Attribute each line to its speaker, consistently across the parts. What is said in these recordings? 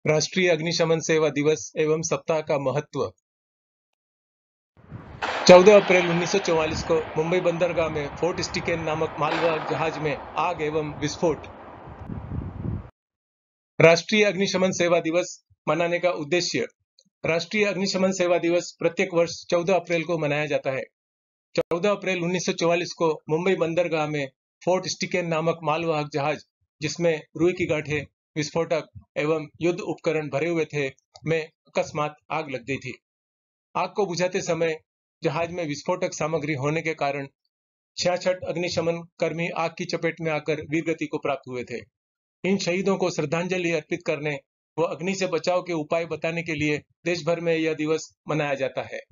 Speaker 1: राष्ट्रीय अग्निशमन सेवा दिवस एवं सप्ताह का महत्व। 14 अप्रैल 1944 को मुंबई बंदरगाह में फोर्ट स्टिकेन नामक मालवाहक जहाज में आग एवं विस्फोट। राष्ट्रीय अग्निशमन सेवा दिवस मनाने का उद्देश्य। राष्ट्रीय अग्निशमन सेवा दिवस प्रत्येक वर्ष 14 अप्रैल को मनाया जाता है। 14 अप्रैल 1944 को मुंबई बंदरगाह में फोर्ट स्टिकेन नामक मालवाहक जहाज, जिसमें रुई की गांठें, विस्फोटक एवं युद्ध उपकरण भरे हुए थे, में अकस्मात आग लग गई थी। आग को बुझाते समय जहाज में विस्फोटक सामग्री होने के कारण 66 अग्निशमन कर्मी आग की चपेट में आकर वीरगति को प्राप्त हुए थे। इन शहीदों को श्रद्धांजलि अर्पित करने व अग्नि से बचाव के उपाय बताने के लिए देश भर में यह दिवस मनाया जाता है।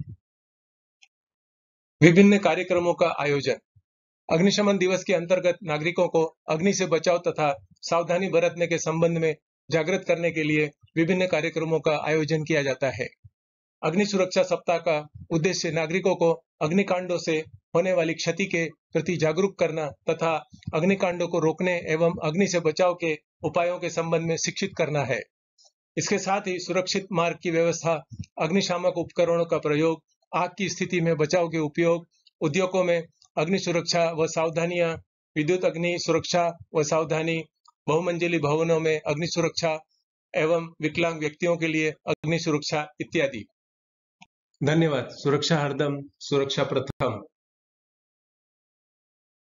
Speaker 1: विभिन्न कार्यक्रमों का आयोजन। अग्निशमन दिवस के अंतर्गत नागरिकों को अग्नि से बचाव तथा सावधानी बरतने के संबंध में जागृत करने के लिए विभिन्न कार्यक्रमों का आयोजन किया जाता है। अग्नि सुरक्षा सप्ताह का उद्देश्य नागरिकों को अग्निकांडों से होने वाली क्षति के प्रति जागरूक करना तथा अग्निकांडों को रोकने एवं अग्नि से बचाव के उपायों के संबंध में शिक्षित करना है। इसके साथ ही सुरक्षित मार्ग की व्यवस्था, अग्निशामक उपकरणों का प्रयोग, आग की स्थिति में बचाव के उपयोग, उद्योगों में अग्नि सुरक्षा व सावधानियां, विद्युत अग्नि सुरक्षा व सावधानी, बहुमंजिली भवनों में अग्नि सुरक्षा एवं विकलांग व्यक्तियों के लिए अग्नि सुरक्षा इत्यादि। धन्यवाद। सुरक्षा हरदम, सुरक्षा प्रथम।